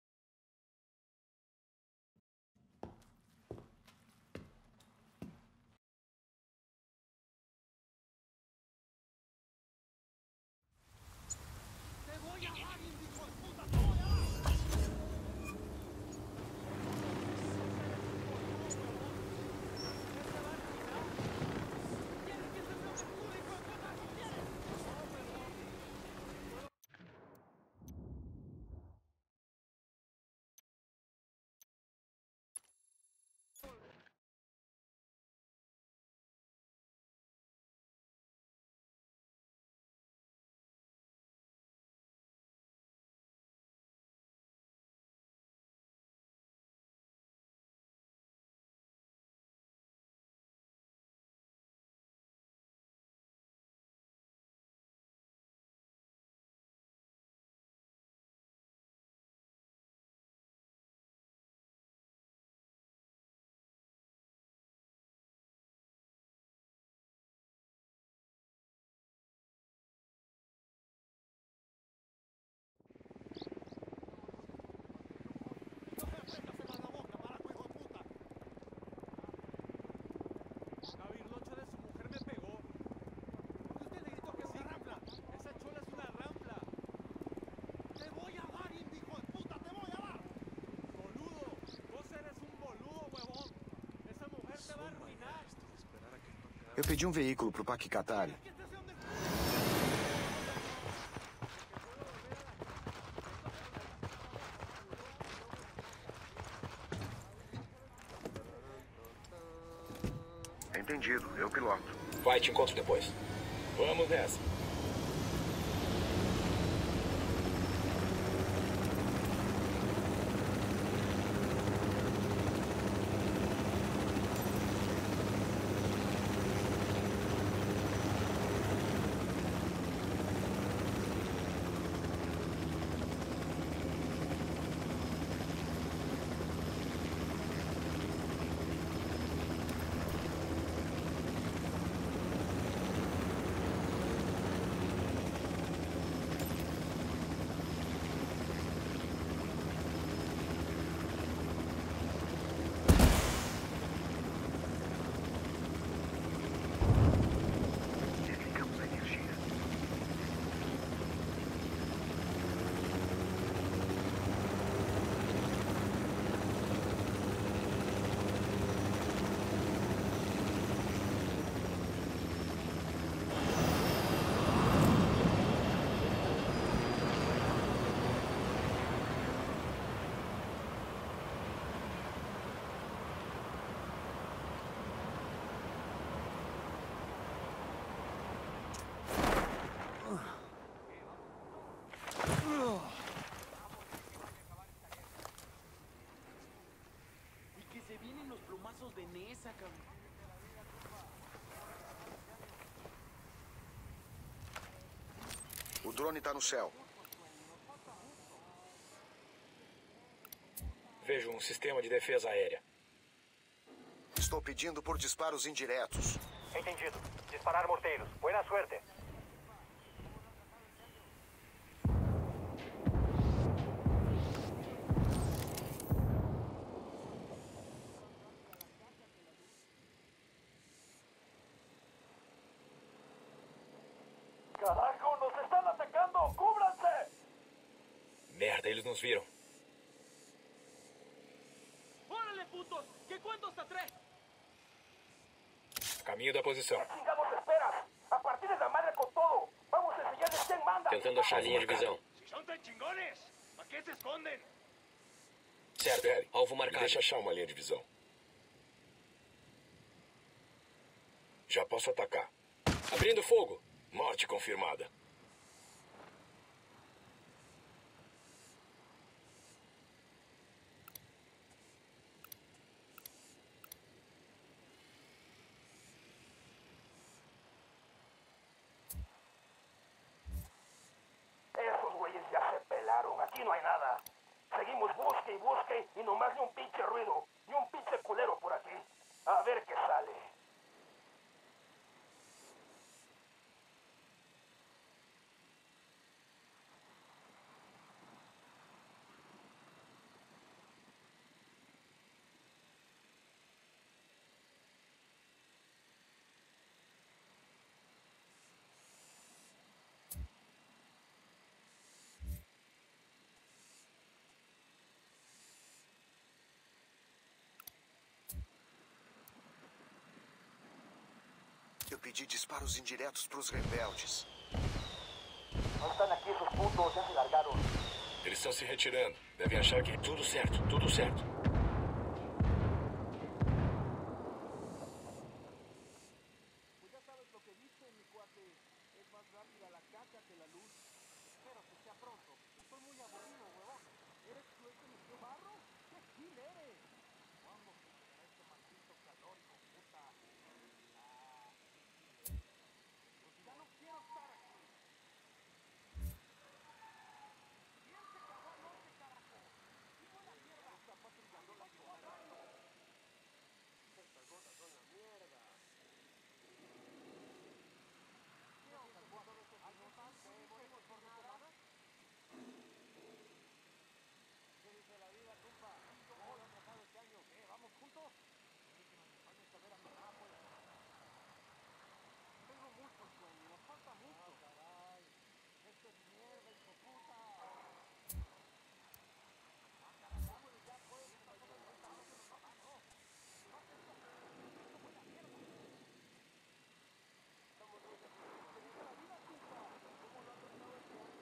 Eu pedi um veículo pro Paquicatari. Entendido, eu piloto. Vai, te encontro depois. Vamos nessa. vienen los plomazos de Nessa, cabrón. O drone tá no céu. Vejo um sistema de defesa aérea. Estou pedindo por disparos indiretos. Entendido. Disparar morteiros. Buena suerte. ¡Carajo! ¡Nos están atacando! ¡Cúbranse! Merda, eles nos viram. ¡Órale, putos! ¿Qué cuento hasta 3? Caminho da posição. ¡Chingados esperas! ¡A partir de la madre con todo! ¡Vamos a enseñarles quién manda! Tentando achar a linha de visão. ¡Si son tan chingones! ¿Para qué se esconden? Certo, alvo marcado. Deixa achar uma linha de visão. Já posso atacar. Abrindo fogo. Morte confirmada. Esos güeyes ya se pelaron. Aquí no hay nada. Seguimos busque y nomás ni un pinche ruido. Ni un pinche culero por aquí. A ver qué sale. Eu pedi disparos indiretos pros rebeldes. No están aquí esos putos, ya se largaron. Eles estão se retirando. Devem achar que Tudo certo, tudo certo. Ya sabes lo que dice, mi cuate. Es más rápida la caca que la luz. Espero que sea pronto. Estoy muy aburrido, huevón. ¿Eres tú el que metió barro? ¡Qué gil eres! Vamos a superar este maldito calor, hijo puta. Pues ya no quiero estar aquí. ¿Quién se cagó anoche, carajo? ¡Hijo de la mierda! Está patrullando la zona. Estas gotas son la mierda. ¿Qué onda, cuando ¿algo más? ¿Morimos por nada? ¿Qué dice la vida, compa? ¿Cómo lo han pasado este año? ¿Qué? ¿Vamos juntos? Vamos a ver a mi pues. Tengo mucho sueño, nos falta mucho. No, caray. Esto es mierda, hijo puta. Ah, carajo, ya pues. Estamos muy deprimidos. ¿Qué dice la vida, compa? ¿Cómo lo han pasado este año?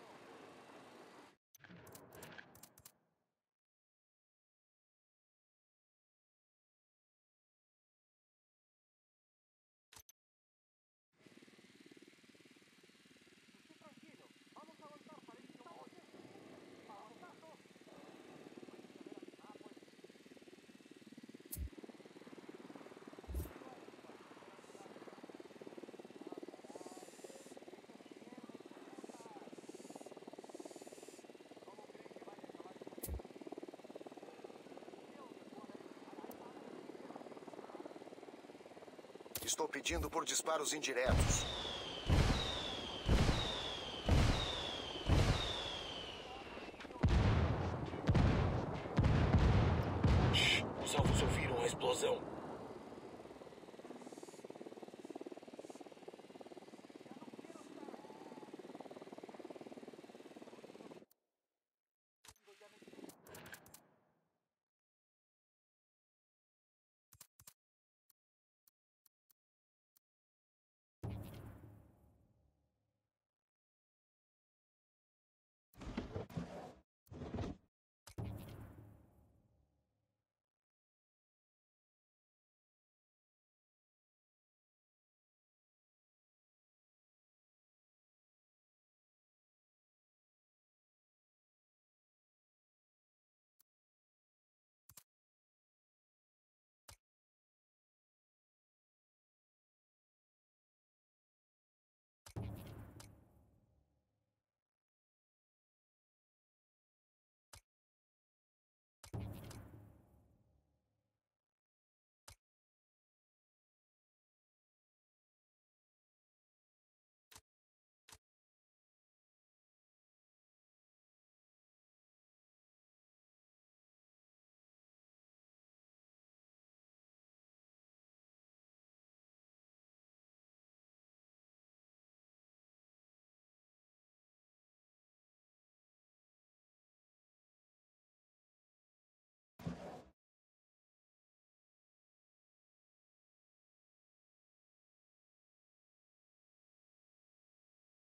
Usted tranquilo, vamos a avanzar, parece que no oye. ¡Avanzazo! Estou pedindo por disparos indiretos. Shhh, os alvos ouviram a explosão.